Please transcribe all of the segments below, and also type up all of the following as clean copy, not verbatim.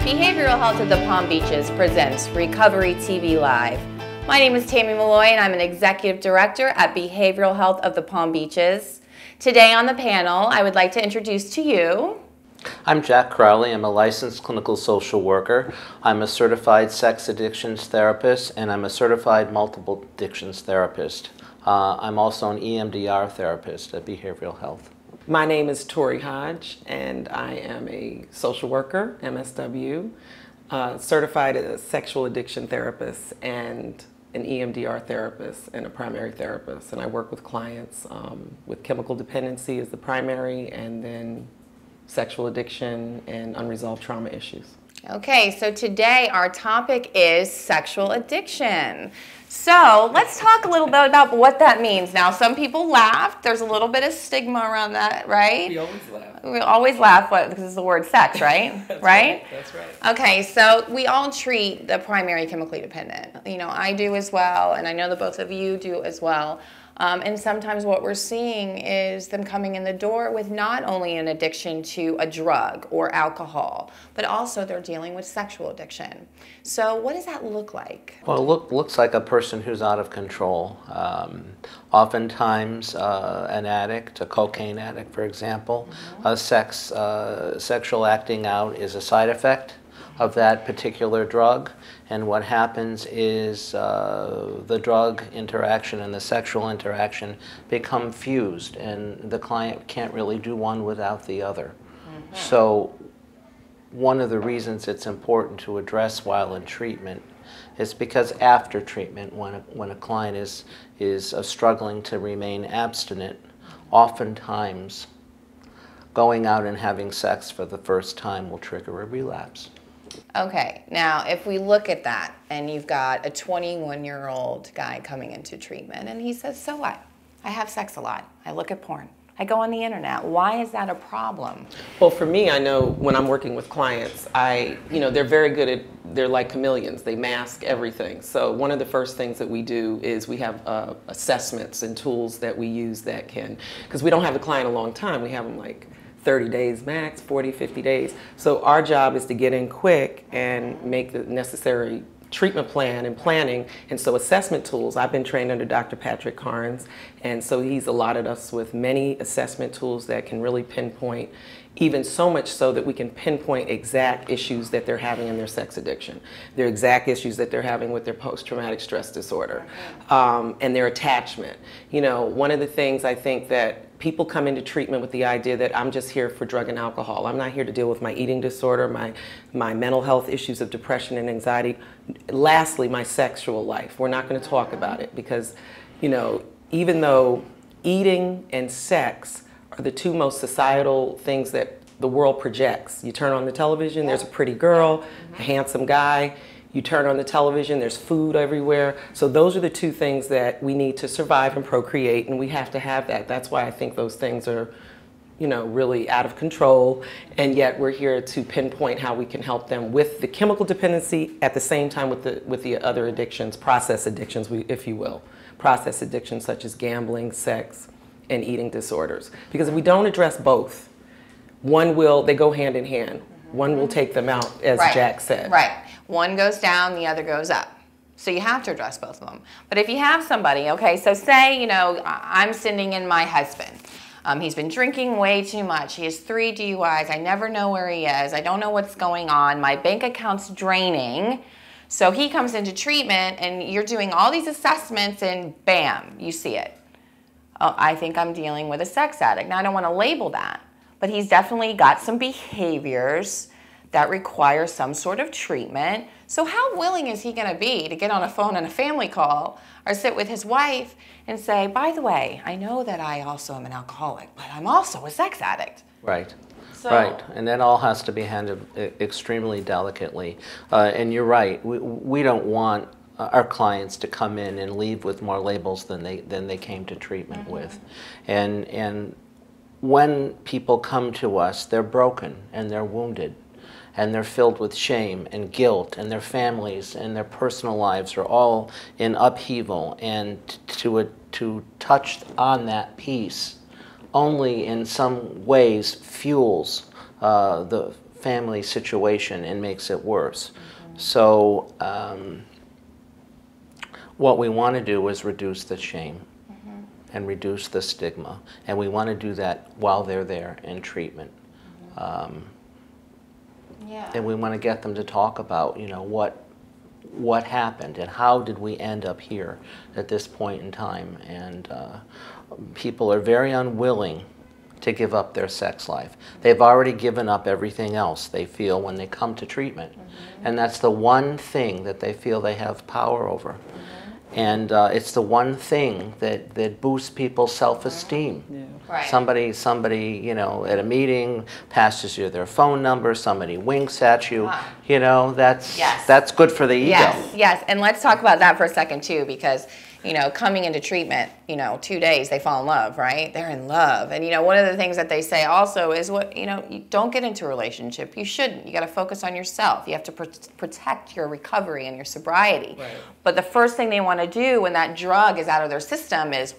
Behavioral Health of the Palm Beaches presents Recovery TV Live. My name is Tammy Malloy and I'm an Executive Director at Behavioral Health of the Palm Beaches. Today on the panel, I would like to introduce to you... I'm Jack Crowley. I'm a licensed clinical social worker. I'm a certified sex addictions therapist and I'm a certified multiple addictions therapist. I'm also an EMDR therapist at Behavioral Health. My name is Tori Hodge and I am a social worker, MSW, certified as a sexual addiction therapist and an EMDR therapist and a primary therapist. And I work with clients with chemical dependency as the primary, and then sexual addiction and unresolved trauma issues. Okay, so today our topic is sexual addiction. So let's talk a little bit about what that means. Now, some people laugh. There's a little bit of stigma around that, right? We always laugh. We always laugh because it's the word sex, right? That's right? That's right. Okay, so we all treat the primary chemically dependent. You know, I do as well, and I know that both of you do as well. And sometimes what we're seeing is them coming in the door with not only an addiction to a drug or alcohol, but also they're dealing with sexual addiction. So what does that look like? Well, it looks like a person who's out of control. Oftentimes an addict, a cocaine addict, for example, sexual acting out is a side effect of that particular drug, and what happens is the drug interaction and the sexual interaction become fused, and the client can't really do one without the other. So one of the reasons it's important to address while in treatment is because after treatment, when a client is struggling to remain abstinent, oftentimes going out and having sex for the first time will trigger a relapse. Okay, now if we look at that and you've got a 21-year-old guy coming into treatment and he says, so what? I have sex a lot. I look at porn. I go on the internet. Why is that a problem? Well, for me, I know when I'm working with clients, they're very good at, they're like chameleons. They mask everything. So one of the first things that we do is we have assessments and tools that we use that can, because we don't have the client a long time. We have them like 30 days max, 40, 50 days. So our job is to get in quick and make the necessary treatment plan and planning. And so assessment tools, I've been trained under Dr. Patrick Carnes, and so he's allotted us with many assessment tools that can really pinpoint, even so much so that we can pinpoint exact issues that they're having in their sex addiction, their exact issues that they're having with their post-traumatic stress disorder, and their attachment. You know, one of the things I think that people come into treatment with the idea that I'm just here for drug and alcohol. I'm not here to deal with my eating disorder, my mental health issues of depression and anxiety. Lastly, my sexual life. We're not going to talk about it because, you know, even though eating and sex are the two most societal things that the world projects. You turn on the television, there's a pretty girl, a handsome guy. You turn on the television, there's food everywhere. So those are the two things that we need to survive and procreate, and we have to have that. That's why I think those things are, you know, really out of control, and yet we're here to pinpoint how we can help them with the chemical dependency at the same time with the other addictions, process addictions, if you will. Process addictions such as gambling, sex, and eating disorders. Because if we don't address both, they go hand in hand. One will take them out, as Jack said. Right. One goes down, the other goes up. So you have to address both of them. But if you have somebody, okay, so say, you know, I'm sending in my husband. He's been drinking way too much. He has 3 DUIs. I never know where he is. I don't know what's going on. My bank account's draining. So he comes into treatment and you're doing all these assessments and bam, you see it. Oh, I think I'm dealing with a sex addict. Now I don't want to label that, but he's definitely got some behaviors that require some sort of treatment. So how willing is he going to be to get on a phone and a family call or sit with his wife and say, by the way, I know that I also am an alcoholic, but I'm also a sex addict. Right. So, right, and that all has to be handled extremely delicately. And you're right, we don't want our clients to come in and leave with more labels than they came to treatment with. And when people come to us, they're broken and they're wounded. And they're filled with shame and guilt, and their families and their personal lives are all in upheaval. And to touch on that piece only in some ways fuels the family situation and makes it worse. So what we want to do is reduce the shame and reduce the stigma, and we want to do that while they're there in treatment. And we want to get them to talk about, you know, what happened and how did we end up here at this point in time. And people are very unwilling to give up their sex life. They've already given up everything else, they feel, when they come to treatment. And that's the one thing that they feel they have power over. And it's the one thing that boosts people's self-esteem. Right. Somebody, you know, at a meeting passes you their phone number, somebody winks at you, you know, that's good for the ego. Yes, and let's talk about that for a second too, because, you know, coming into treatment, you know, 2 days they fall in love, right? They're in love. And, you know, one of the things that they say also is, you know, you don't get into a relationship. You shouldn't. You got to focus on yourself. You have to protect your recovery and your sobriety. Right. But the first thing they want to do when that drug is out of their system is,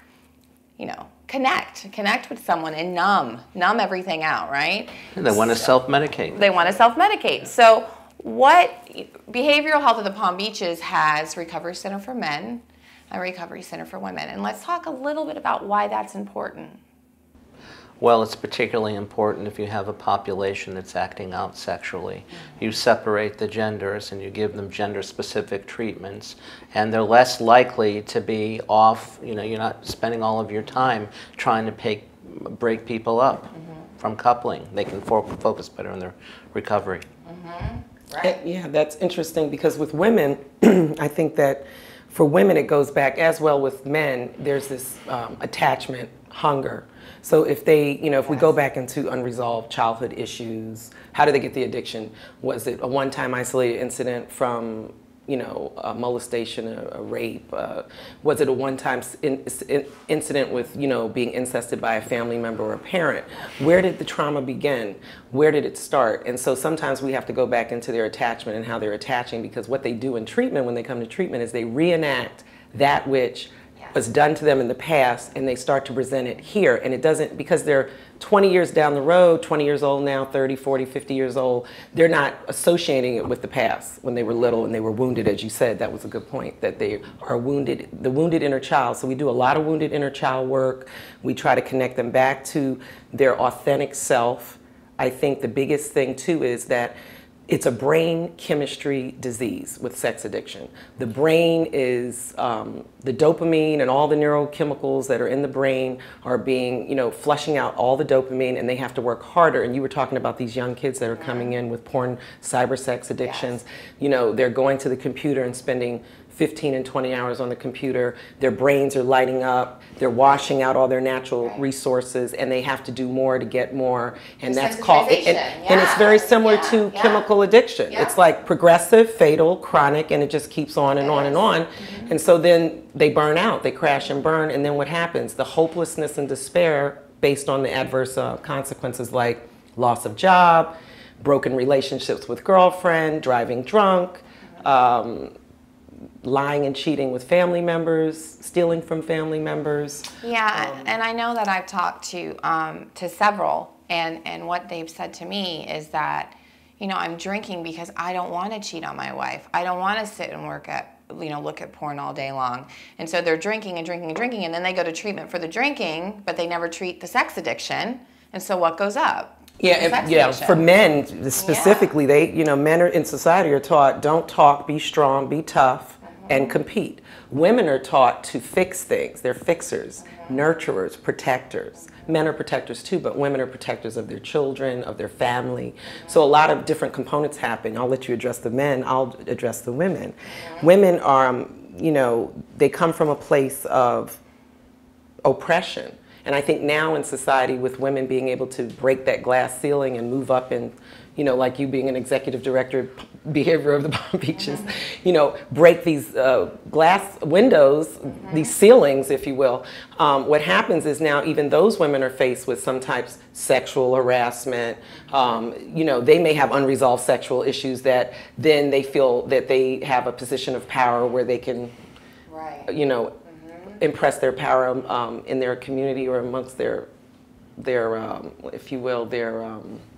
you know, connect with someone and numb everything out, right? And they want to self-medicate. They want to self-medicate. So what Behavioral Health of the Palm Beaches has Recovery Center for Men, a Recovery Center for Women. And let's talk a little bit about why that's important. Well, it's particularly important if you have a population that's acting out sexually. You separate the genders and you give them gender-specific treatments, and they're less likely to be off, you know, you're not spending all of your time trying to break people up from coupling. They can focus better on their recovery. Right. Yeah, that's interesting because with women, I think that for women, it goes back as well with men. There's this attachment, hunger. So if they, you know, if we go back into unresolved childhood issues, how did they get the addiction? Was it a one-time isolated incident from, you know, a molestation, a rape? Was it a one-time incident with, you know, being incested by a family member or a parent? Where did the trauma begin? Where did it start? And so sometimes we have to go back into their attachment and how they're attaching, because what they do in treatment when they come to treatment is they reenact that which was done to them in the past, and they start to present it here. And it doesn't, because they're 20 years down the road, 20 years old now, 30, 40, 50 years old, they're not associating it with the past when they were little and they were wounded, as you said. That was a good point, that they are wounded, the wounded inner child. So we do a lot of wounded inner child work. We try to connect them back to their authentic self. I think the biggest thing too is that it's a brain chemistry disease with sex addiction. The brain is, the dopamine and all the neurochemicals that are in the brain are being, you know, flushing out all the dopamine, and they have to work harder. And you were talking about these young kids that are coming in with porn, cyber sex addictions. You know, they're going to the computer and spending 15 and 20 hours on the computer. Their brains are lighting up. They're washing out all their natural resources, and they have to do more to get more. And that's called, and it's very similar to chemical addiction. It's like progressive, fatal, chronic, and it just keeps on and on and on. And so then they burn out, they crash and burn, and then what happens? The hopelessness and despair based on the adverse consequences like loss of job, broken relationships with girlfriend, driving drunk, lying and cheating with family members, stealing from family members. Yeah, and I know that I've talked to several, and what they've said to me is that, you know, I'm drinking because I don't want to cheat on my wife. I don't want to sit and look at porn all day long. And so they're drinking and drinking and drinking, and then they go to treatment for the drinking, but they never treat the sex addiction. And so what goes up? Yeah, for men specifically, they, you know, men are in society are taught, don't talk, be strong, be tough, and compete. Women are taught to fix things. They're fixers, nurturers, protectors. Men are protectors too, but women are protectors of their children, of their family. So a lot of different components happen. I'll let you address the men, I'll address the women. Women are, you know, they come from a place of oppression. And I think now in society, with women being able to break that glass ceiling and move up and, you know, like you being an executive director, behavior of the Palm Beaches, you know, break these glass windows, these ceilings, if you will. What happens is now even those women are faced with some types of sexual harassment. You know, they may have unresolved sexual issues that then they feel that they have a position of power where they can, you know, impress their power in their community or amongst their if you will, their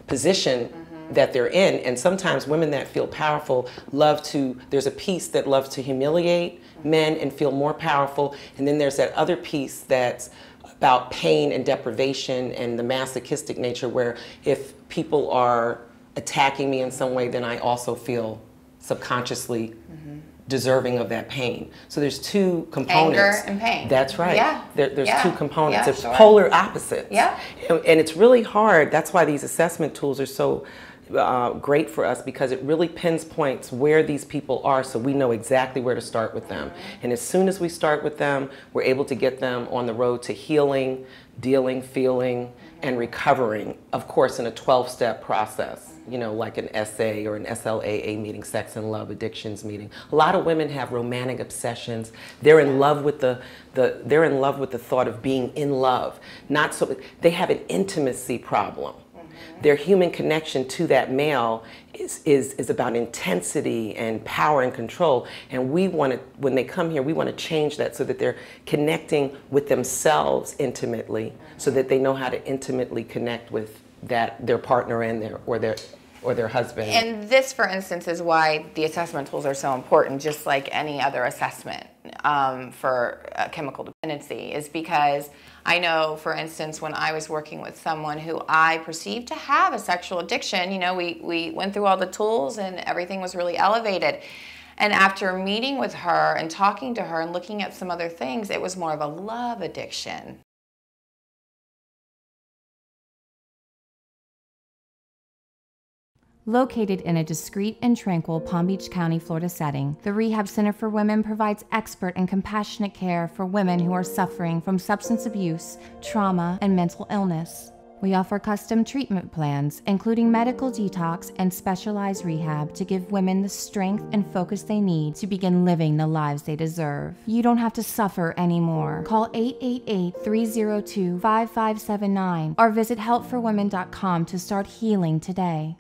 position that they're in. And sometimes women that feel powerful there's a piece that loves to humiliate men and feel more powerful. And then there's that other piece that's about pain and deprivation and the masochistic nature, where if people are attacking me in some way, then I also feel subconsciously deserving of that pain. So there's two components. Anger and pain. That's right. Yeah. There's two components. Yeah, It's sure. polar opposites. Yeah. And it's really hard. That's why these assessment tools are so great for us, because it really pinpoints where these people are, so we know exactly where to start with them. And as soon as we start with them, we're able to get them on the road to healing, dealing, feeling, and recovering, of course, in a 12-step process, you know, like an SA or an SLAA meeting, sex and love addictions meeting. A lot of women have romantic obsessions. They're in love with they're in love with the thought of being in love. They have an intimacy problem. Their human connection to that male is about intensity and power and control. And we want to, when they come here, we want to change that so that they're connecting with themselves intimately, so that they know how to intimately connect with their partner and their husband. And this, for instance, is why the assessment tools are so important, just like any other assessment for chemical dependency, is because I know, for instance, when I was working with someone who I perceived to have a sexual addiction, you know, we went through all the tools and everything was really elevated. And after meeting with her and talking to her and looking at some other things, it was more of a love addiction. Located in a discreet and tranquil Palm Beach County, Florida setting, the Rehab Center for Women provides expert and compassionate care for women who are suffering from substance abuse, trauma, and mental illness. We offer custom treatment plans, including medical detox and specialized rehab, to give women the strength and focus they need to begin living the lives they deserve. You don't have to suffer anymore. Call 888-302-5579 or visit helpforwomen.com to start healing today.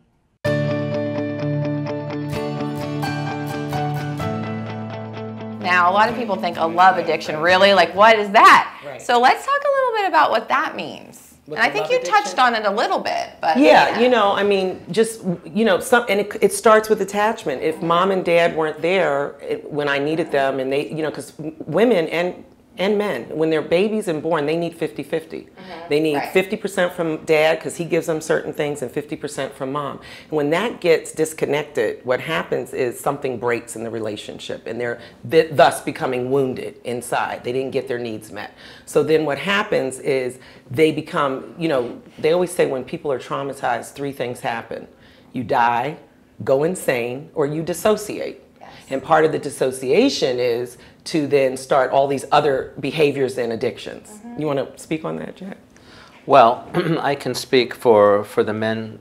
Now, a lot of people think a love addiction, really? Like, what is that? Right. So let's talk a little bit about what that means. And I think you touched on it a little bit, but yeah, you know, I mean, just, you know, it starts with attachment. If mom and dad weren't there when I needed them, and they, you know, because women and men, when they're babies and born, they need 50-50. They need 50% from dad because he gives them certain things, and 50% from mom. And when that gets disconnected, what happens is something breaks in the relationship, and they're thus becoming wounded inside. They didn't get their needs met. So then what happens is they become, you know, they always say when people are traumatized, 3 things happen. You die, go insane, or you dissociate. And part of the dissociation is to then start all these other behaviors and addictions. You want to speak on that, Jack? Well, I can speak for the men,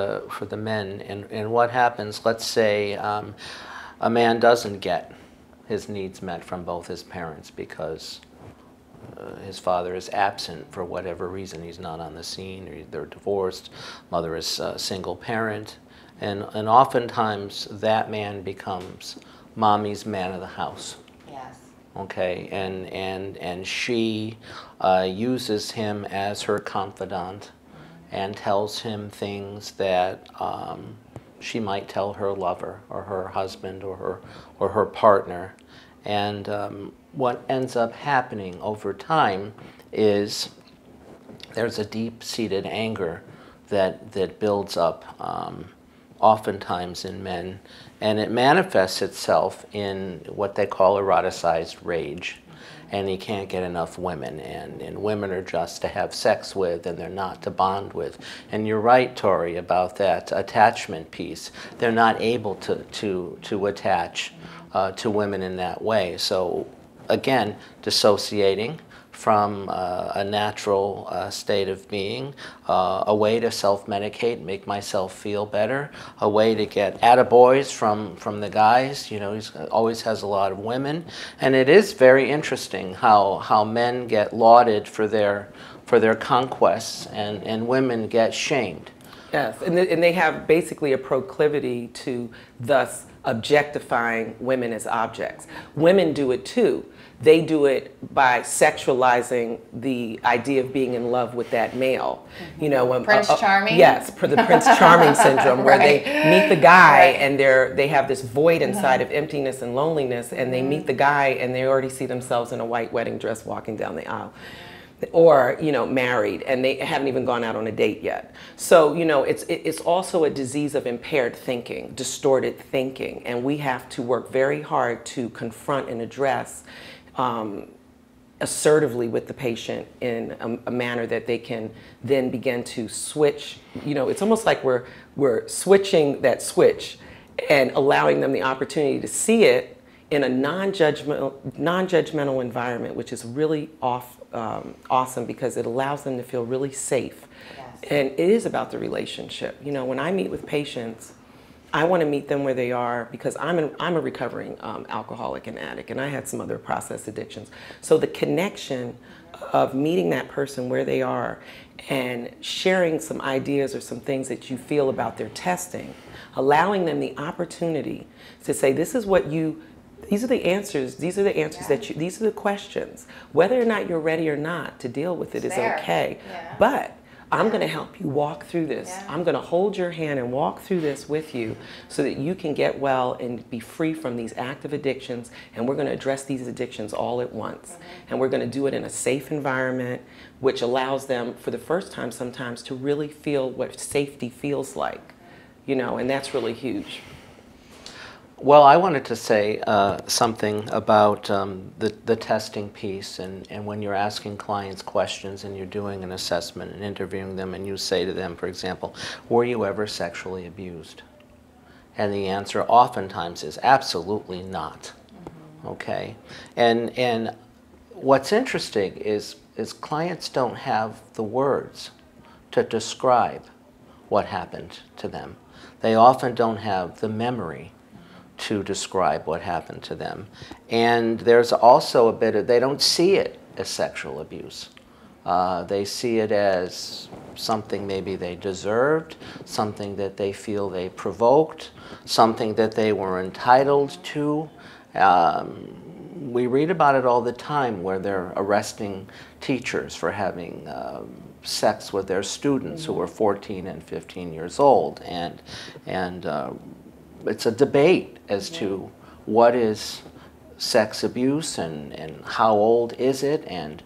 and what happens. Let's say a man doesn't get his needs met from both his parents because his father is absent for whatever reason. He's not on the scene, or they're divorced. Mother is a single parent, and oftentimes that man becomes mommy's man of the house. Yes. Okay, and she uses him as her confidant and tells him things that she might tell her lover or her husband or her partner. And what ends up happening over time is there's a deep-seated anger that builds up oftentimes in men, and it manifests itself in what they call eroticized rage. And he can't get enough women, and women are just to have sex with, and they're not to bond with. And you're right, Tori, about that attachment piece. They're not able to attach to women in that way. So again, dissociating from a natural state of being, a way to self-medicate, make myself feel better, a way to get attaboys from the guys. You know, he always has a lot of women. And it is very interesting how men get lauded for their conquests, and women get shamed. Yes, and they have basically a proclivity to thus objectifying women as objects. Women do it too. They do it by sexualizing the idea of being in love with that male. You know, when, Prince Charming? Yes, for the Prince Charming syndrome, where Right. they meet the guy and they have this void inside of emptiness and loneliness, and they meet the guy and they already see themselves in a white wedding dress walking down the aisle. Or, you know, married, and they haven't even gone out on a date yet. So, you know, it's also a disease of impaired thinking, distorted thinking, and we have to work very hard to confront and address assertively with the patient in a manner that they can then begin to switch. You know, it's almost like we're switching that switch and allowing them the opportunity to see it in a non-judgmental environment, which is really awesome, because it allows them to feel really safe. Yes. And it is about the relationship. You know, when I meet with patients, I want to meet them where they are, because I'm a recovering alcoholic and addict, and I had some other process addictions. So the connection of meeting that person where they are and sharing some ideas or some things that you feel about their testing, allowing them the opportunity to say, these are the answers Yeah. that these are the questions. Whether or not you're ready or not to deal with it is Fair. okay. Yeah. But I'm going to help you walk through this. Yeah. I'm going to hold your hand and walk through this with you so that you can get well and be free from these active addictions. And we're going to address these addictions all at once. And we're going to do it in a safe environment, which allows them for the first time sometimes to really feel what safety feels like. You know, and that's really huge. Well, I wanted to say something about the testing piece, and when you're asking clients questions and you're doing an assessment and interviewing them, and you say to them, for example, were you ever sexually abused? And the answer oftentimes is absolutely not. Okay? And what's interesting is clients don't have the words to describe what happened to them. They often don't have the memory to describe what happened to them. And there's also a bit of, they don't see it as sexual abuse. They see it as something maybe they deserved, something that they feel they provoked, something that they were entitled to. We read about it all the time where they're arresting teachers for having sex with their students who were 14 and 15 years old. And it's a debate as to what is sex abuse and how old is it, and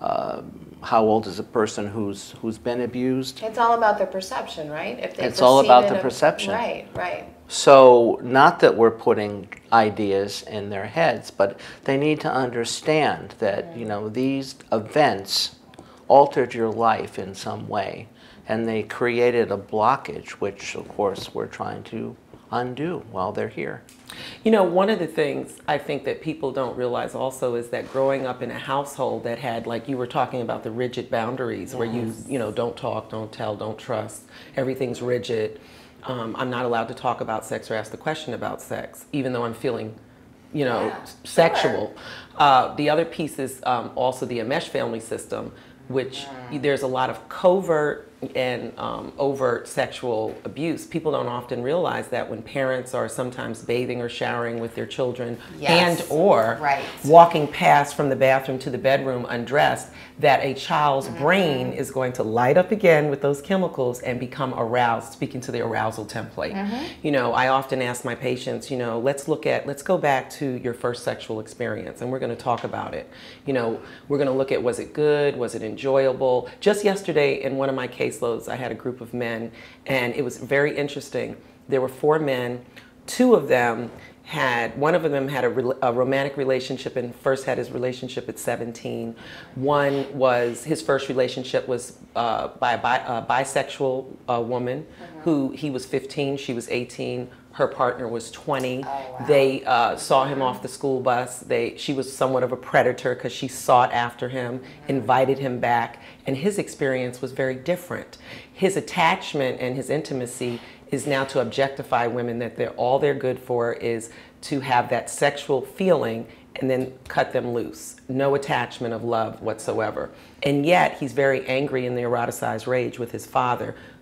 how old is a person who's been abused. It's all about their perception, right? If they It's all about perceive the it perception. Right, right. So not that we're putting ideas in their heads, but they need to understand that, you know, these events altered your life in some way, and they created a blockage, which of course we're trying to undo while they're here. You know, one of the things I think that people don't realize also is that growing up in a household that had, like you were talking about, the rigid boundaries, where you know, don't talk, don't tell, don't trust, everything's rigid. I'm not allowed to talk about sex or ask the question about sex, even though I'm feeling, you know, sexual. The other piece is also the enmeshed family system, which there's a lot of covert and overt sexual abuse. People don't often realize that when parents are sometimes bathing or showering with their children, and or walking past from the bathroom to the bedroom undressed, that a child's brain is going to light up again with those chemicals and become aroused, speaking to the arousal template. You know, I often ask my patients, you know, let's go back to your first sexual experience, and we're going to talk about it. You know, we're going to look at, was it good? Was it enjoyable? Just yesterday in one of my caseloads, I had a group of men, and it was very interesting. There were 4 men. 2 of them one of them had a romantic relationship, and first had his relationship at 17. One was, his first relationship was by a bisexual woman who, he was 15, she was 18. Her partner was 20. Oh, wow. They saw him off the school bus. She was somewhat of a predator because she sought after him, invited him back, and his experience was very different. His attachment and his intimacy is now to objectify women, that all they're good for is to have that sexual feeling and then cut them loose. No attachment of love whatsoever. And yet he's very angry in the eroticized rage with his father,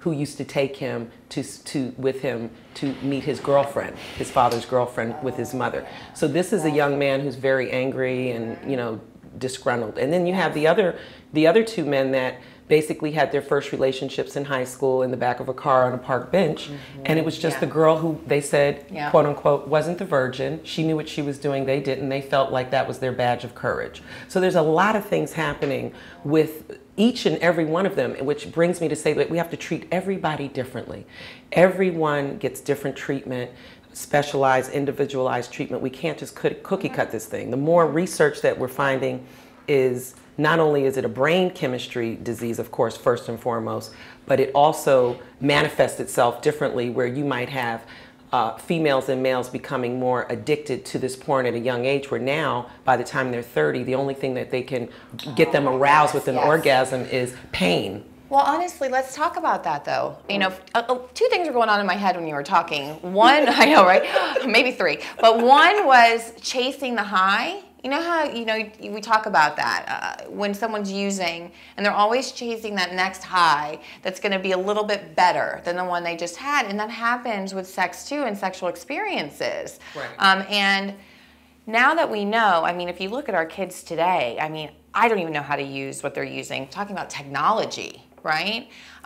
who used to take him with him to meet his girlfriend, his father's girlfriend, with his mother. So this is a young man who's very angry and, you know, disgruntled. And then you have the other two men that basically had their first relationships in high school in the back of a car on a park bench. And it was just the girl who they said, quote unquote, wasn't the virgin. She knew what she was doing. They didn't. They felt like that was their badge of courage. So there's a lot of things happening with each and every one of them, which brings me to say that we have to treat everybody differently. Everyone gets different treatment, specialized, individualized treatment. We can't just cookie cut this thing. The more research that we're finding is not only is it a brain chemistry disease, of course, first and foremost, but it also manifests itself differently, where you might have females and males becoming more addicted to this porn at a young age, where now, by the time they're 30, the only thing that they can get them aroused with an orgasm is pain. Well, honestly, let's talk about that, though. You know, two things were going on in my head when you were talking. One, I know, right? Maybe three. But one was chasing the high. You know how, you know, we talk about that when someone's using, and they're always chasing that next high that's going to be a little bit better than the one they just had. And that happens with sex, too, and sexual experiences. Right. And now that we know, I mean, if you look at our kids today, I mean, I don't even know how to use what they're using. Talking about technology, right?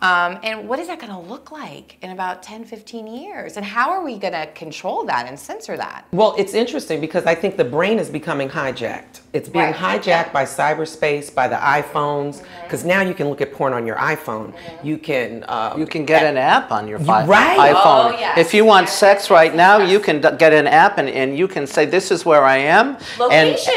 And what is that going to look like in about 10, 15 years? And how are we going to control that and censor that? Well, it's interesting because I think the brain is becoming hijacked. It's being hijacked by cyberspace, by the iPhones, because now you can look at porn on your iPhone. You can get an app on your iPhone. Oh, yes. If you want sex right now, you can get an app and you can say, this is where I am. Location.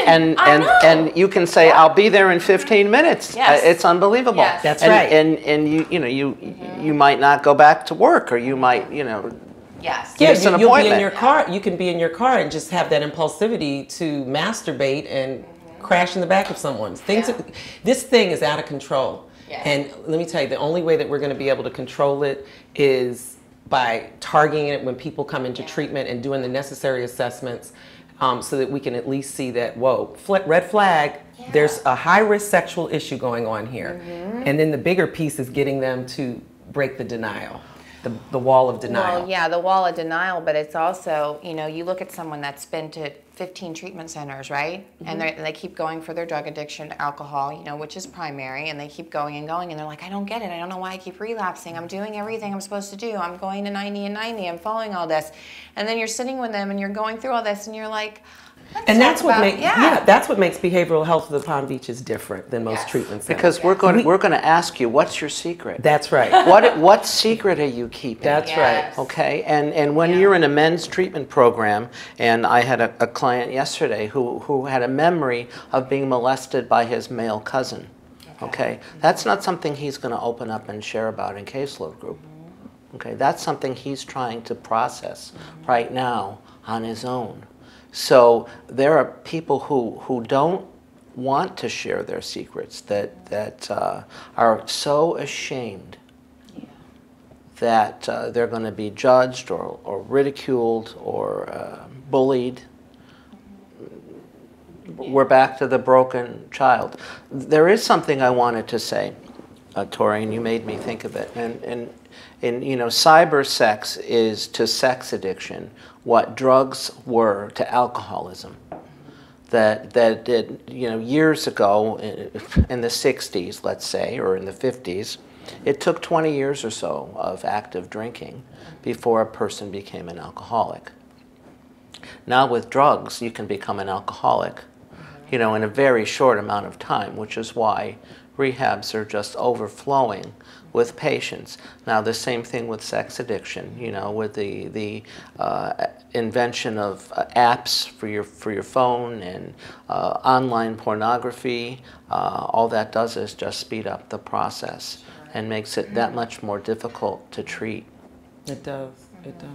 And you can say, I'll be there in 15 minutes. Yes. It's unbelievable. Yes. That's right. And you know, you might not go back to work, or you might, you know, yes. miss an you'll appointment. be in your car. You can be in your car and just have that impulsivity to masturbate and crash in the back of someone's. This thing is out of control. Yeah. And let me tell you, the only way that we're going to be able to control it is by targeting it when people come into treatment and doing the necessary assessments, so that we can at least see that, whoa, red flag, there's a high-risk sexual issue going on here. And then the bigger piece is getting them to break the denial, the wall of denial. Well, yeah, the wall of denial, but it's also, you know, you look at someone that's been to 15 treatment centers, right? And they keep going for their drug addiction, alcohol, you know, which is primary, and they keep going and going, and they're like, I don't get it. I don't know why I keep relapsing. I'm doing everything I'm supposed to do. I'm going to 90 and 90. I'm following all this. And then you're sitting with them, and you're going through all this, and you're like, and that's what makes that's what makes behavioral health of the Palm Beaches different than most treatment centers. Because we're going to ask you, what's your secret? That's right. What secret are you keeping? That's right. Okay, and when you're in a men's treatment program, and I had a client yesterday who had a memory of being molested by his male cousin. Okay, that's not something he's going to open up and share about in caseload group. Okay, that's something he's trying to process right now on his own. So there are people who don't want to share their secrets, that are so ashamed that they're going to be judged or ridiculed or bullied. We're back to the broken child. There is something I wanted to say, Tori, and you made me think of it. And you know, cyber sex is to sex addiction what drugs were to alcoholism. That you know, years ago, in the 60s, let's say, or in the 50s, it took 20 years or so of active drinking before a person became an alcoholic. Now with drugs, you can become an alcoholic, you know, in a very short amount of time, which is why rehabs are just overflowing with patients. Now the same thing with sex addiction, you know, with the invention of apps for your phone and online pornography. All that does is just speed up the process and makes it that much more difficult to treat. It does. It does.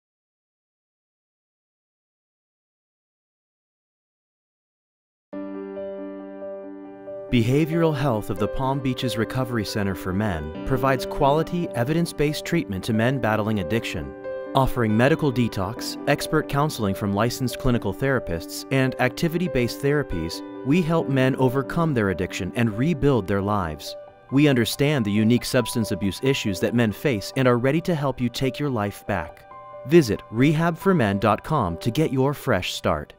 Behavioral Health of the Palm Beaches Recovery Center for Men provides quality, evidence-based treatment to men battling addiction. Offering medical detox, expert counseling from licensed clinical therapists, and activity-based therapies, we help men overcome their addiction and rebuild their lives. We understand the unique substance abuse issues that men face and are ready to help you take your life back. Visit rehabformen.com to get your fresh start.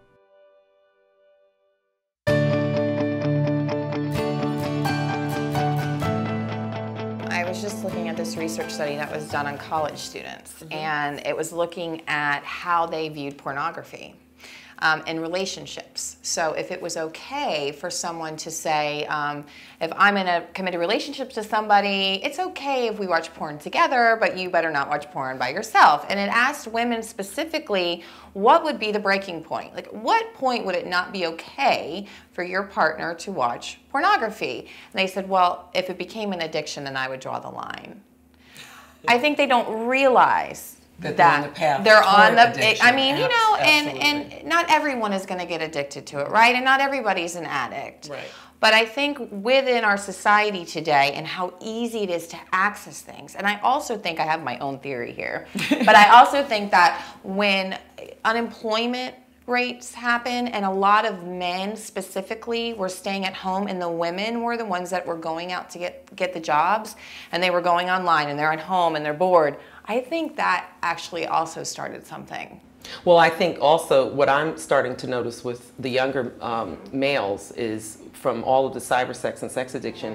I was just looking at this research study that was done on college students, and it was looking at how they viewed pornography in relationships. So if it was okay for someone to say, if I'm in a committed relationship to somebody, it's okay if we watch porn together, but you better not watch porn by yourself. And it asked women specifically, what would be the breaking point? Like, what point would it not be okay for your partner to watch pornography? And they said, well, if it became an addiction, then I would draw the line. I think they don't realize that they're on the path. They're on the. Addiction. I mean, you know, Absolutely. and not everyone is going to get addicted to it, right? And not everybody's an addict. Right. But I think within our society today and how easy it is to access things, and I also think, I have my own theory here, but I also think that when unemployment rates happen and a lot of men specifically were staying at home and the women were the ones that were going out to get the jobs, and they were going online and they're at home and they're bored, I think that actually also started something. Well, I think also what I'm starting to notice with the younger males is, from all of the cyber sex and sex addiction,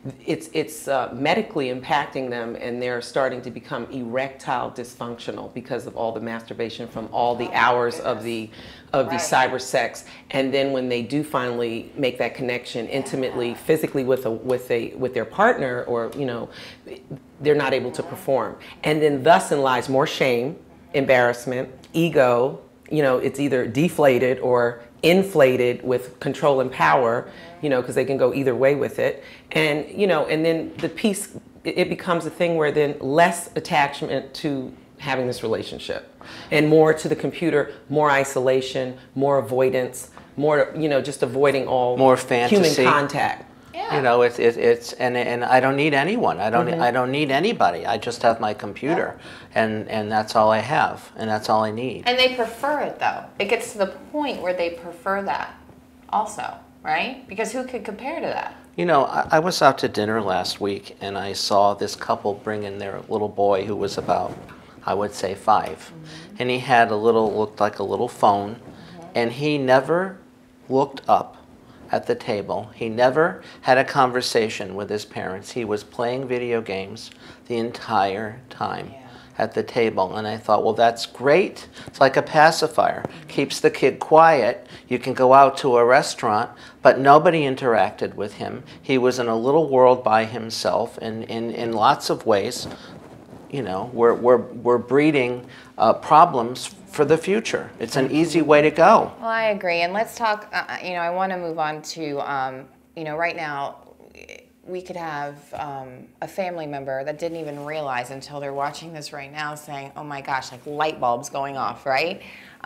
it's medically impacting them, and they're starting to become erectile dysfunctional because of all the masturbation from all the hours of the cyber sex. And then when they do finally make that connection intimately, physically with their partner, or you know, they're not able to perform. And then thus in lies more shame, embarrassment, ego. You know, it's either deflated or inflated with control and power, you know, because they can go either way with it. And, you know, and then the piece, it becomes a thing where then less attachment to having this relationship and more to the computer, more isolation, more avoidance, more, you know, just avoiding all more fantasy. human contact. You know, and I don't need anyone. I don't need anybody. I just have my computer, and that's all I have, and that's all I need. And they prefer it though. It gets to the point where they prefer that also, right? Because who could compare to that? You know, I was out to dinner last week, and I saw this couple bring in their little boy who was about, I would say, 5. And he had looked like a little phone, and he never looked up at the table. He never had a conversation with his parents. He was playing video games the entire time at the table. And I thought, well, that's great. It's like a pacifier. Keeps the kid quiet. You can go out to a restaurant, but nobody interacted with him. He was in a little world by himself, and in lots of ways, you know, we're breeding problems for the future. It's an easy way to go. Well, I agree. And let's talk, you know, I want to move on to, you know, right now we could have a family member that didn't even realize until they're watching this right now saying, oh my gosh, like light bulbs going off, right?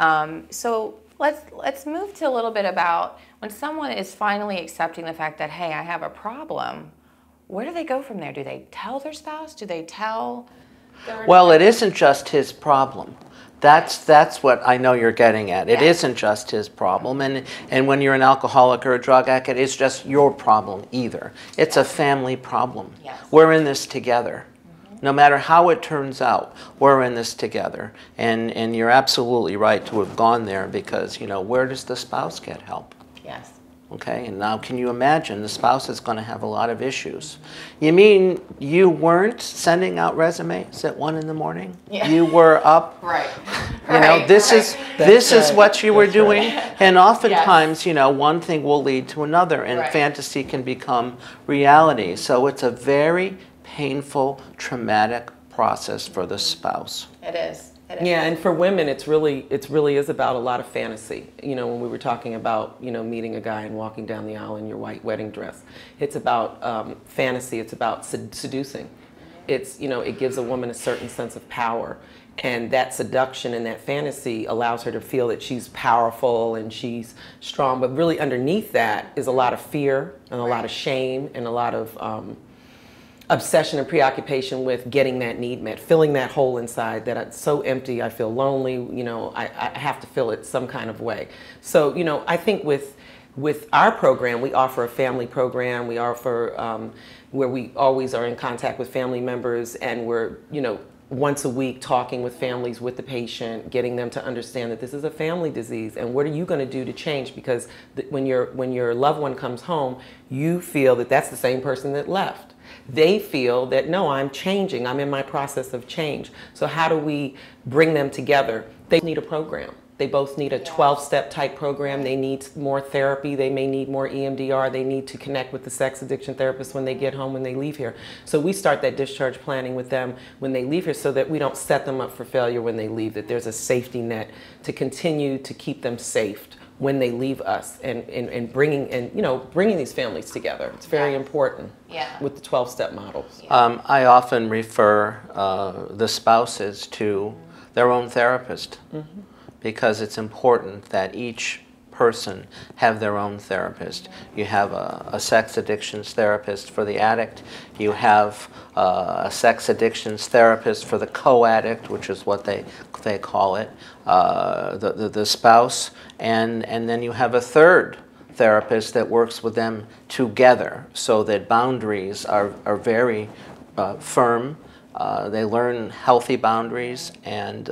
So let's move to a little bit about when someone is finally accepting the fact that, hey, I have a problem, where do they go from there? Do they tell their spouse? Do they tell their... Well, it isn't just his problem. That's what I know you're getting at. It isn't just his problem, and when you're an alcoholic or a drug addict, it's just your problem either. It's a family problem. We're in this together. No matter how it turns out, we're in this together. And you're absolutely right to have gone there, because, you know, where does the spouse get help? Yes. Okay, and now can you imagine the spouse is going to have a lot of issues. You mean you weren't sending out resumes at 1 in the morning? Yeah. You were up. Right. You know, this is what you were doing. And oftentimes, you know, one thing will lead to another, and fantasy can become reality. So it's a very painful, traumatic process for the spouse. It is. Yeah, and for women, it really is about a lot of fantasy. You know, when we were talking about, you know, meeting a guy and walking down the aisle in your white wedding dress, it's about fantasy. It's about seducing. It's, you know, it gives a woman a certain sense of power, and that seduction and that fantasy allows her to feel that she's powerful and she's strong. But really, underneath that is a lot of fear and a lot of shame and a lot of obsession and preoccupation with getting that need met, filling that hole inside that it's so empty, I feel lonely, you know, I have to fill it some kind of way. So, you know, I think with our program, we offer a family program, we offer where we always are in contact with family members, and we're, you know, once a week talking with families, with the patient, getting them to understand that this is a family disease, and what are you going to do to change? Because when your loved one comes home, you feel that that's the same person that left. They feel that, no, I'm changing, I'm in my process of change. So how do we bring them together? They need a program. They both need a 12-step type program. They need more therapy. They may need more EMDR. They need to connect with the sex addiction therapist when they get home, when they leave here. So we start that discharge planning with them when they leave here, so that we don't set them up for failure when they leave, that there's a safety net to continue to keep them safe when they leave us, and bringing these families together. It's very important with the 12-step models. I often refer the spouses to their own therapist, because it's important that each person have their own therapist. You have a sex addictions therapist for the addict. You have a sex addictions therapist for the co-addict, which is what they call it, the spouse, and then you have a third therapist that works with them together, so that boundaries are very firm. They learn healthy boundaries, and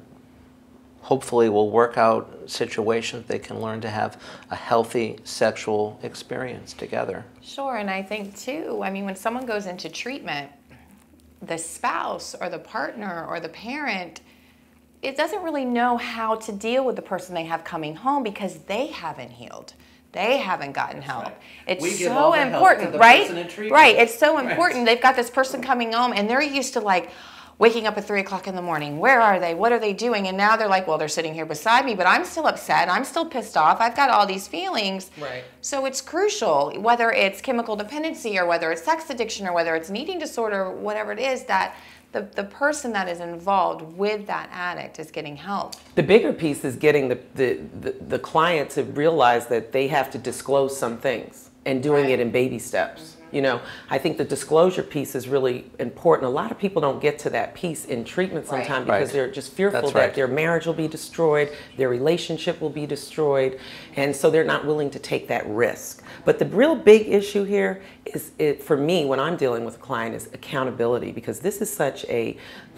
hopefully will work out situations they can learn to have a healthy sexual experience together. Sure, and I think too, I mean, when someone goes into treatment, the spouse or the partner or the parent, it doesn't really know how to deal with the person they have coming home, because they haven't healed. They haven't gotten help. Right. It's so important, right? Right, it's so important. They've got this person coming home, and they're used to, like, waking up at 3 o'clock in the morning. Where are they? What are they doing? And now they're like, well, they're sitting here beside me, but I'm still upset. I'm still pissed off. I've got all these feelings. Right. So it's crucial, whether it's chemical dependency or whether it's sex addiction or whether it's an eating disorder, whatever it is, that the person that is involved with that addict is getting help. The bigger piece is getting the client to realize that they have to disclose some things, and doing it in baby steps. You know, I think the disclosure piece is really important. A lot of people don't get to that piece in treatment sometimes because they're just fearful that their marriage will be destroyed, their relationship will be destroyed, and so they're not willing to take that risk. But the real big issue here is, for me, when I'm dealing with a client, is accountability, because this is such a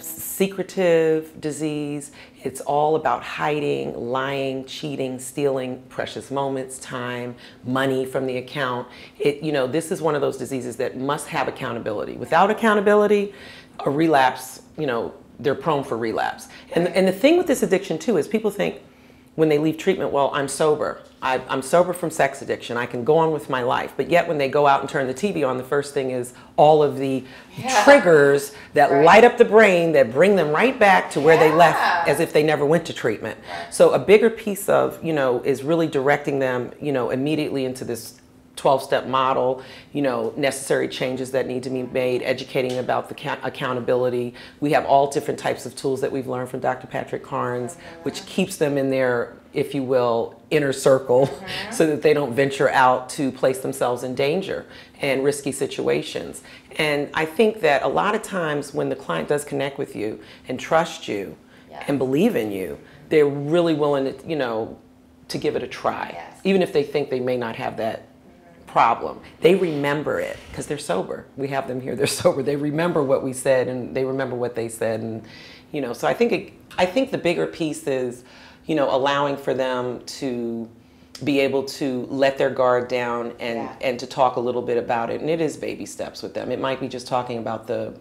secretive disease. It's all about hiding, lying, cheating, stealing precious moments, time, money from the account. This is one of those diseases that must have accountability. Without accountability, a relapse, they're prone for relapse. And the thing with this addiction too is people think when they leave treatment, well, I'm sober. I'm sober from sex addiction. I can go on with my life. But yet when they go out and turn the TV on, the first thing is all of the triggers that light up the brain that bring them right back to where they left, as if they never went to treatment. So a bigger piece of, is really directing them, immediately into this 12-step model, necessary changes that need to be made, educating about the accountability. We have all different types of tools that we've learned from Dr. Patrick Carnes, which keeps them in their, if you will, inner circle, so that they don't venture out to place themselves in danger and risky situations. And I think that a lot of times when the client does connect with you and trust you and believe in you, they're really willing to, to give it a try, even if they think they may not have that problem. They remember it because they're sober. We have them here, they're sober. They remember what we said, and they remember what they said, and so I think the bigger piece is allowing for them to be able to let their guard down and to talk a little bit about it. And it is baby steps with them. It might be just talking about the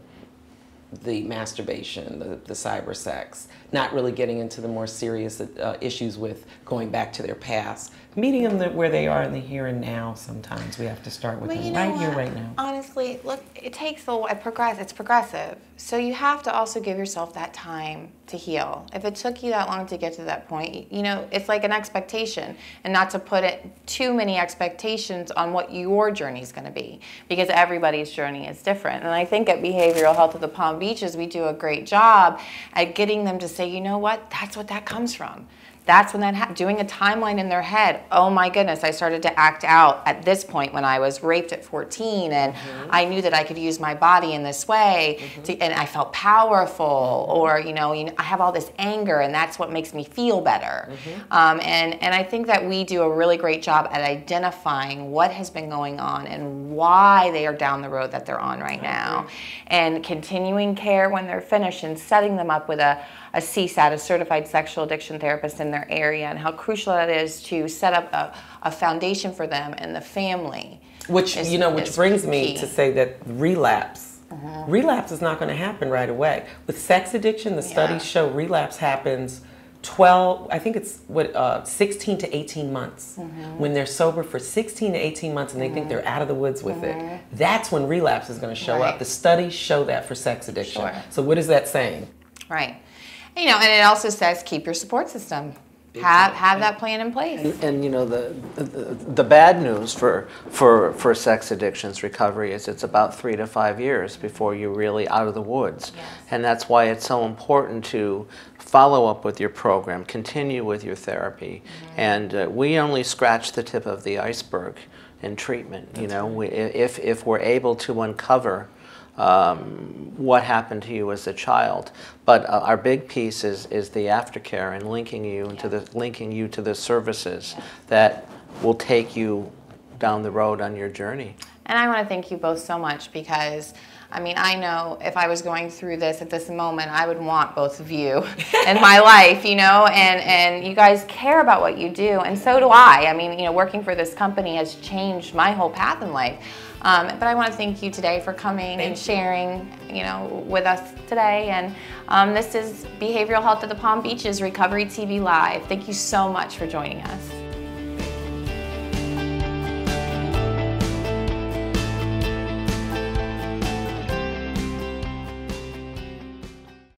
masturbation, the cyber sex, not really getting into the more serious issues with going back to their past. Meeting them where they are in the here and now. Sometimes we have to start with them right here, right now. Honestly, look, it takes it's progressive. So you have to also give yourself that time to heal. If it took you that long to get to that point, it's like an expectation, and not to put too many expectations on what your journey is going to be, because everybody's journey is different. And I think at Behavioral Health of the Palm Beaches, we do a great job at getting them to say, you know what, that's what that comes from. that's when doing a timeline in their head. Oh my goodness, I started to act out at this point when I was raped at 14, and I knew that I could use my body in this way, and I felt powerful, or I have all this anger, and that's what makes me feel better. And I think that we do a really great job at identifying what has been going on and why they are down the road that they're on right now, and continuing care when they're finished, and setting them up with a CSAT, a certified sexual addiction therapist in their area, and how crucial that is to set up a foundation for them and the family. Which brings me to say that relapse is not going to happen right away. With sex addiction, the studies show relapse happens 16 to 18 months. When they're sober for 16 to 18 months and they think they're out of the woods with it, that's when relapse is going to show up. The studies show that for sex addiction. So what is that saying? Right. And it also says keep your support system. Have that plan in place. And the bad news for sex addictions recovery is it's about 3 to 5 years before you're really out of the woods. And that's why it's so important to follow up with your program, continue with your therapy. And we only scratch the tip of the iceberg in treatment. If we're able to uncover what happened to you as a child, but our big piece is the aftercare and linking you to the services that will take you down the road on your journey. And I want to thank you both so much, because I know if I was going through this at this moment, I would want both of you in my life, and you guys care about what you do, and so do I. Working for this company has changed my whole path in life. But I want to thank you today for coming and sharing, with us today. And this is Behavioral Health at the Palm Beaches Recovery TV Live. Thank you so much for joining us.